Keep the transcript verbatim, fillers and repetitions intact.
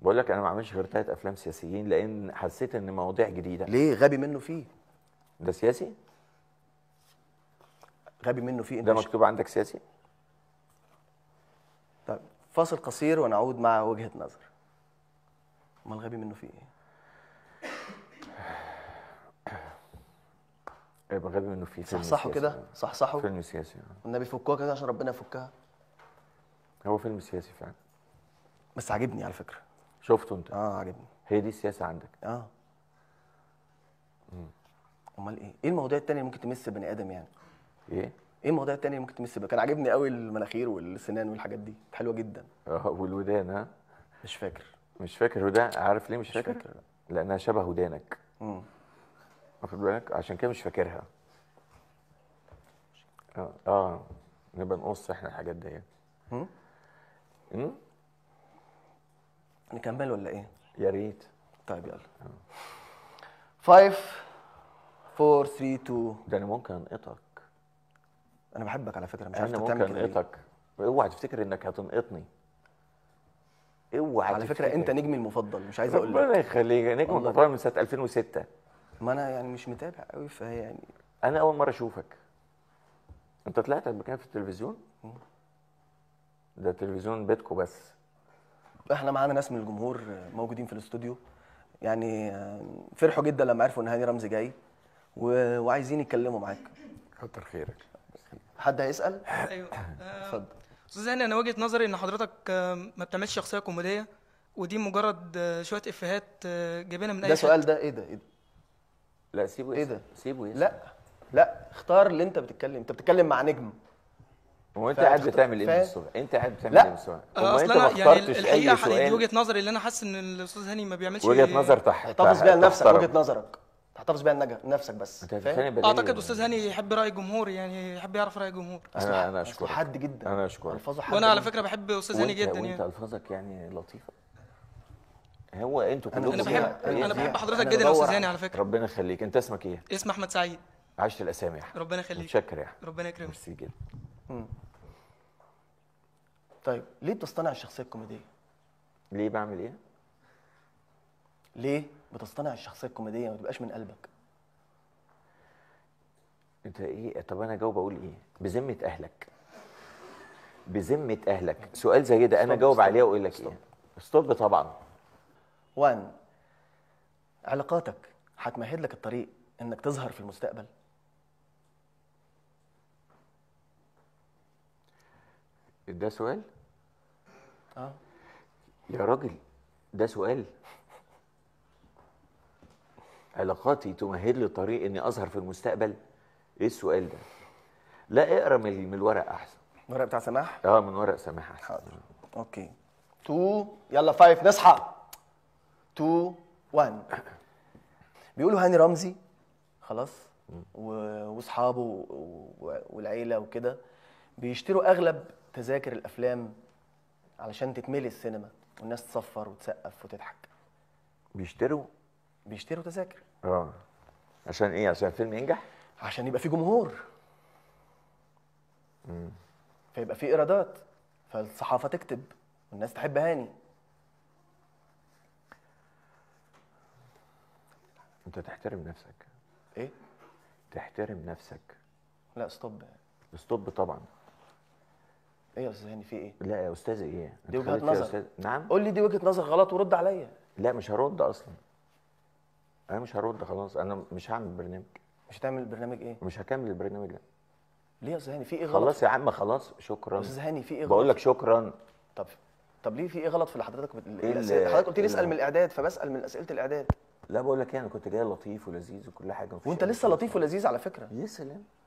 بقول لك انا ما عملش غير ثلاث افلام سياسيين لان حسيت ان مواضيع جديده. ليه غبي منه فيه؟ ده سياسي؟ غبي منه فيه انت ده مش... مكتوب عندك سياسي؟ طيب فاصل قصير ونعود مع وجهة نظر. امال غبي منه فيه ايه؟ يبقى غبي منه فيه فيلم صحصحوا سياسي. كده، صحصحوا. فيلم سياسي. والنبي فكوها كده عشان ربنا يفكها. هو فيلم سياسي فعلا. بس عاجبني على فكرة. شفته انت؟ اه عاجبني. هي دي السياسه عندك؟ اه. امال ايه؟ ايه المواضيع التانية اللي ممكن تمس بني ادم يعني؟ ايه؟ ايه المواضيع التانية اللي ممكن تمس بني؟ كان عاجبني قوي المناخير والسنان والحاجات دي، حلوة جدا. اه والودان. ها؟ مش فاكر. مش فاكر ودان؟ عارف ليه مش, مش فاكر؟ فاكر لا. لانها شبه ودانك. امم واخد بالك؟ عشان كده مش فاكرها. اه اه نبقى نقص احنا الحاجات دي. امم امم نكمل ولا ايه؟ يا ريت. طيب يلا. خمسة أربعة ثلاثة اتنين. ده انا ممكن انقطك. انا بحبك على فكرة، مش عارف انا انت ممكن بتعمل كده ليه. انقطك. اوعى تفتكر انك هتنقطني. اوعى على تفتكر. فكرة انت نجمي المفضل، مش عايز اقول لك. ربنا يخليك. نجم والله. المفضل من سنه ألفين وستة. ما انا يعني مش متابع قوي فهي يعني. انا اول مره اشوفك. انت طلعت قبل كده في التلفزيون؟ ده تلفزيون بيتكو بس. احنا معانا ناس من الجمهور موجودين في الاستوديو، يعني فرحوا جدا لما عرفوا ان هاني رمزي جاي و... وعايزين يتكلموا معاك. كتر خيرك. حد هيسأل؟ ايوه. اتفضل. استاذ هاني، انا وجهة نظري ان حضرتك آه، ما بتعملش شخصيه كوميديه، ودي مجرد آه، شويه افيهات آه، جايبينها من اي ده حته. سؤال ده ايه ده ايه ده؟ لا سيبه ايه يسأل. ده؟ سيبه يسأل. لا لا اختار اللي انت بتتكلم، انت بتتكلم مع نجم. هو انت فاهم؟ قاعد بتعمل ايه من فاهم؟ الصبح؟ انت قاعد بتعمل لا. ايه من الصبح؟ آه، امال اصل انت ما انا يعني اخترتش الحقيقه اي حقيقة دي سؤال؟ وجهه نظري اللي انا حاسس ان الاستاذ هاني ما بيعملش. وجهه نظر تحت. احتفظ بيها لنفسك، تحترم. وجهة نظرك تحتفظ بيها لنج- لنفسك بس. انت فاهم؟ هتتخانق بدليل. اعتقد استاذ هاني يحب راي الجمهور، يعني يحب يعرف راي الجمهور. انا انا أصله اشكرك. حد جدا. انا اشكرك. الفاظه حد وانا على جداً. فكره بحب استاذ هاني وانت جدا وانت يعني. الفاظك يعني لطيفه. هو انتوا أنا كلكم انا فظيع. بحب أنا انا فظيع. بحب حضرتك أنا جدا يا بدور استاذ هاني على- على فكره. ربنا يخليك. انت اسمك ايه؟ اسم احمد سعيد. عشت الاسامي يا احمد. ربنا يخليك. متشكر يا احمد. ربنا يكرمك. ميرسي جدا. مم. طيب ليه بتصطنع الشخصيه الكوميديه؟ ليه بعمل ايه؟ ليه بتصطنع الشخصيه الكوميديه ما تبقاش من قلبك؟ انت ايه؟ طب انا جاوب اقول ايه؟ بذمه اهلك. بذمه اهلك سؤال زي ده انا ستوب، جاوب ستوب، عليه واقول لك ستوب. ايه؟ ستوب طبعا. وان علاقاتك هتمهد لك الطريق انك تظهر في المستقبل؟ ده سؤال؟ اه يا راجل ده سؤال؟ علاقاتي تمهد لي الطريق اني اظهر في المستقبل؟ ايه السؤال ده؟ لا اقرا من من الورق احسن. الورق بتاع سماح. اه من ورق سماح احسن. حاضر. اوكي. تو يلا فايف نصحى. تو وان. بيقولوا هاني رمزي خلاص و- واصحابه و- و- والعيله وكده بيشتروا اغلب تذاكر الافلام علشان تتملي السينما والناس تصفر وتسقف وتضحك. بيشتروا؟ بيشتروا تذاكر اه عشان ايه؟ عشان الفيلم ينجح؟ عشان يبقى في جمهور. مم. فيبقى في ايرادات، فالصحافه تكتب والناس تحب هاني. انت تحترم نفسك. ايه؟ تحترم نفسك. لا ستوب. ستوب طبعا. ايه يا استاذ هاني في ايه؟ لا يا استاذ ايه؟ دي أنت وجهة خليت فيها نظر. أستاذ. نعم. قول لي دي وجهه نظر غلط ورد عليا. لا مش هرد اصلا. انا مش هرد خلاص. انا مش هعمل برنامج. مش هتعمل برنامج ايه؟ مش هكمل البرنامج ده. ليه يا استاذ هاني في ايه غلط؟ خلاص يا عم خلاص. شكرا. استاذ هاني في ايه غلط؟ بقول لك شكرا. طب طب ليه في ايه غلط في اللي حضرتك بت... إيه الأسئلة- اللي- حضرتك قلت لي اسال اللي- من الاعداد فبسال من اسئله الاعداد. لا بقول لك ايه، انا كنت جاي لطيف ولذيذ وكل حاجه. وانت لسه لطيف ولذيذ على فكره. يا سلام.